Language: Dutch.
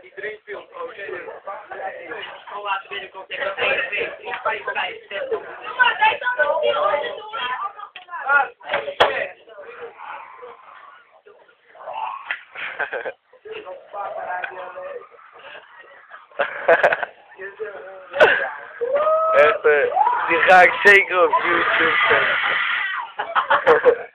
Iedereen filmt. Oké. Gewoon laten binnenkomen tegen de hele week. 3, 5, 5, 6. Maar kijk dan wel stil. Echt, die ga ik zeker op YouTube zetten.